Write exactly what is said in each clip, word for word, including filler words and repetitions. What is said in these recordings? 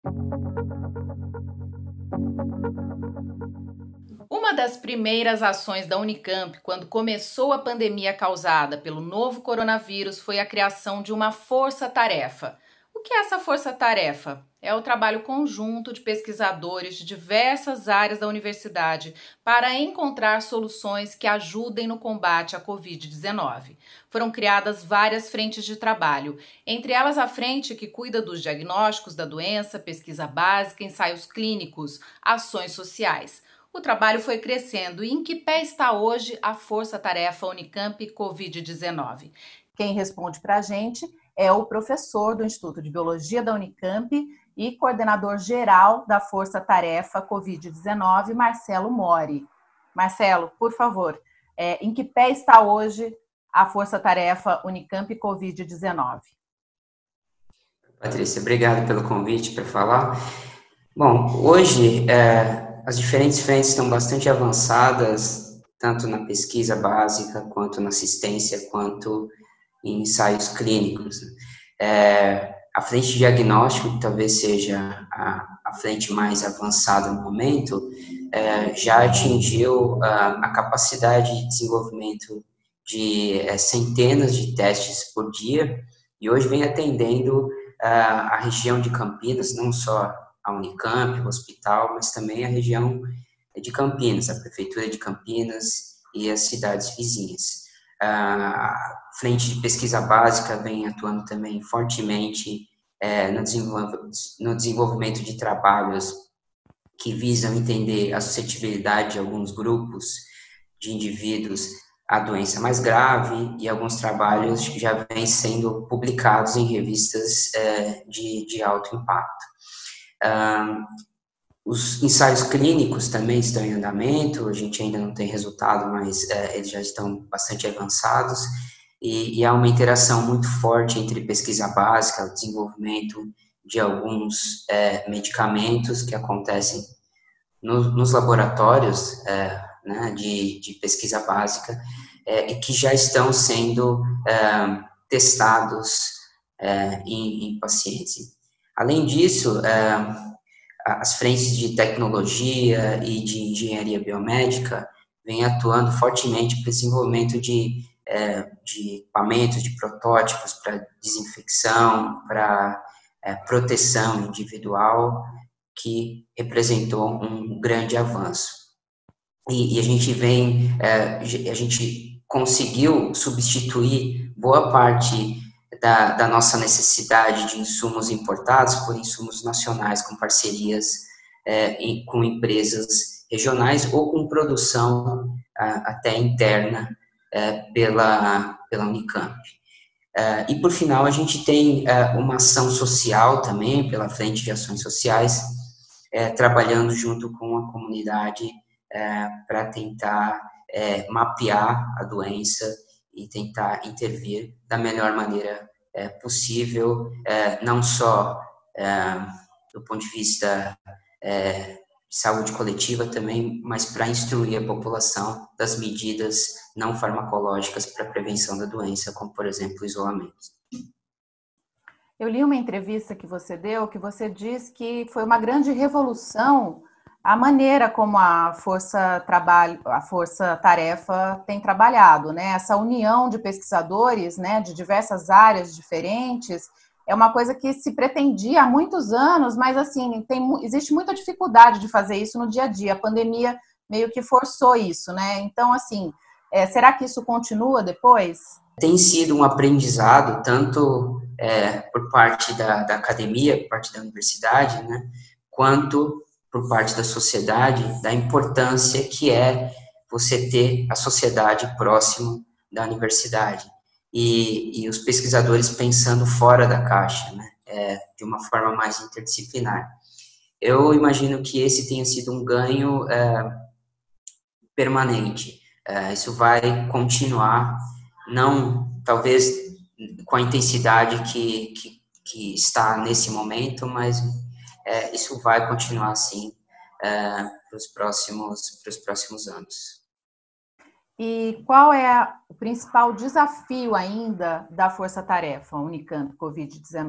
Uma das primeiras ações da Unicamp, quando começou a pandemia causada pelo novo coronavírus, foi a criação de uma força-tarefa. O que é essa força-tarefa? É o trabalho conjunto de pesquisadores de diversas áreas da universidade para encontrar soluções que ajudem no combate à covid dezenove. Foram criadas várias frentes de trabalho, entre elas a frente que cuida dos diagnósticos da doença, pesquisa básica, ensaios clínicos, ações sociais. O trabalho foi crescendo e em que pé está hoje a Força-Tarefa Unicamp covid dezenove? Quem responde para a gente é o professor do Instituto de Biologia da Unicamp e coordenador geral da Força-Tarefa covid dezenove, Marcelo Mori. Marcelo, por favor, é, em que pé está hoje a Força-Tarefa Unicamp covid dezenove? Patrícia, obrigado pelo convite para falar. Bom, hoje é, as diferentes frentes estão bastante avançadas, tanto na pesquisa básica, quanto na assistência, quanto em ensaios clínicos. É, a frente de diagnóstico, que talvez seja a, a frente mais avançada no momento, é, já atingiu a, a capacidade de desenvolvimento de é, centenas de testes por dia, e hoje vem atendendo a, a região de Campinas, não só a Unicamp, o hospital, mas também a região de Campinas, a prefeitura de Campinas e as cidades vizinhas. A frente de pesquisa básica vem atuando também fortemente é, no, desenvolv no desenvolvimento de trabalhos que visam entender a suscetibilidade de alguns grupos de indivíduos à doença mais grave, e alguns trabalhos já vêm sendo publicados em revistas é, de, de alto impacto. Um, os ensaios clínicos também estão em andamento, a gente ainda não tem resultado, mas é, eles já estão bastante avançados, e, e há uma interação muito forte entre pesquisa básica, o desenvolvimento de alguns é, medicamentos que acontecem no, nos laboratórios é, né, de, de pesquisa básica, é, e que já estão sendo é, testados é, em, em pacientes. Além disso, as frentes de tecnologia e de engenharia biomédica vêm atuando fortemente para o desenvolvimento de, de equipamentos, de protótipos para desinfecção, para proteção individual, que representou um grande avanço. E, e a gente vem, a gente conseguiu substituir boa parte Da, da nossa necessidade de insumos importados por insumos nacionais, com parcerias é, em, com empresas regionais ou com produção a, até interna é, pela, pela Unicamp. É, e, por final, a gente tem é, uma ação social também, pela Frente de Ações Sociais, é, trabalhando junto com a comunidade é, para tentar é, mapear a doença e tentar intervir da melhor maneira é, possível, é, não só é, do ponto de vista é, de saúde coletiva também, mas para instruir a população das medidas não farmacológicas para a prevenção da doença, como, por exemplo, o isolamento. Eu li uma entrevista que você deu, que você diz que foi uma grande revolução a maneira como a Força Trabalho, a Força Tarefa tem trabalhado, né? Essa união de pesquisadores, né, de diversas áreas diferentes, é uma coisa que se pretendia há muitos anos, mas assim, tem, existe muita dificuldade de fazer isso no dia a dia. A pandemia meio que forçou isso, né? Então, assim, é, será que isso continua depois? Tem sido um aprendizado, tanto é, por parte da, da academia, por parte da universidade, né, quanto por parte da sociedade, da importância que é você ter a sociedade próximo da universidade e, e os pesquisadores pensando fora da caixa, né, é, de uma forma mais interdisciplinar. Eu imagino que esse tenha sido um ganho é, permanente. É, isso vai continuar, não talvez com a intensidade que, que, que está nesse momento, mas é, isso vai continuar assim é, para os próximos, para os próximos anos. E qual é o principal desafio ainda da Força Tarefa Unicamp covid dezenove?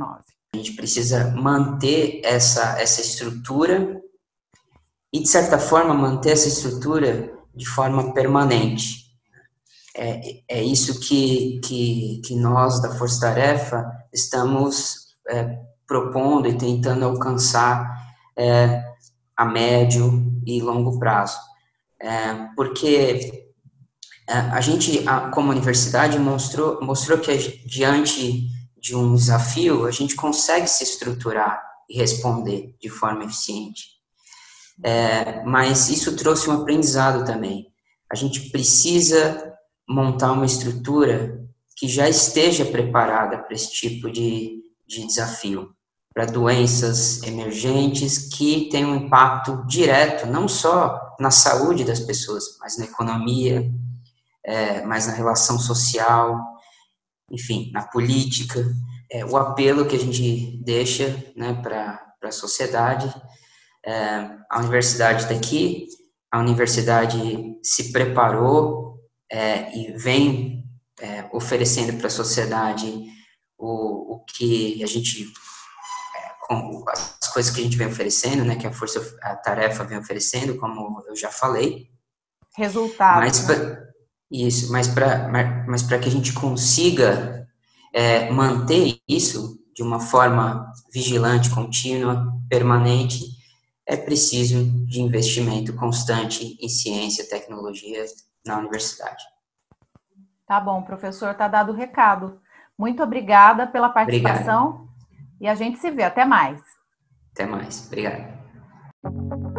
A gente precisa manter essa, essa estrutura e, de certa forma, manter essa estrutura de forma permanente. É, é isso que, que, que nós, da Força Tarefa, estamos é, propondo e tentando alcançar é, a médio e longo prazo. É, porque a gente, como universidade, mostrou, mostrou que diante de um desafio, a gente consegue se estruturar e responder de forma eficiente. É, mas isso trouxe um aprendizado também. A gente precisa montar uma estrutura que já esteja preparada para esse tipo de, de desafio, para doenças emergentes que têm um impacto direto, não só na saúde das pessoas, mas na economia, é, mas na relação social, enfim, na política. É, o apelo que a gente deixa, né, para a sociedade. É, a universidade está aqui, a universidade se preparou é, e vem é, oferecendo para a sociedade o, o que a gente, é, com, as coisas que a gente vem oferecendo, né, que a Força a Tarefa vem oferecendo, como eu já falei. Resultados, mas, né? Isso, mas para mas para que a gente consiga é, manter isso de uma forma vigilante, contínua, permanente, é preciso de investimento constante em ciência e tecnologia na universidade. Tá bom, professor, tá dado o recado. Muito obrigada pela participação. Obrigado. E a gente se vê. Até mais. Até mais. Obrigado.